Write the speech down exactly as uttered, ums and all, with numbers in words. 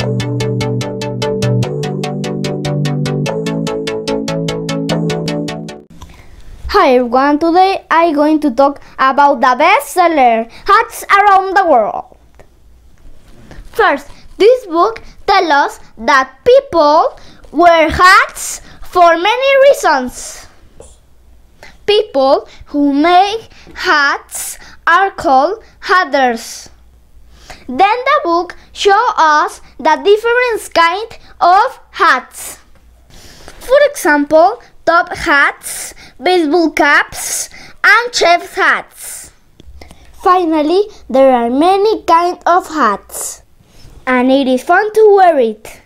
Hi everyone, today I'm going to talk about the bestseller hats around the world. First, this book tells us that people wear hats for many reasons. People who make hats are called hatters. Then the book shows us the different kinds of hats. For example, top hats, baseball caps, and chef's hats. Finally, there are many kinds of hats, and it is fun to wear it.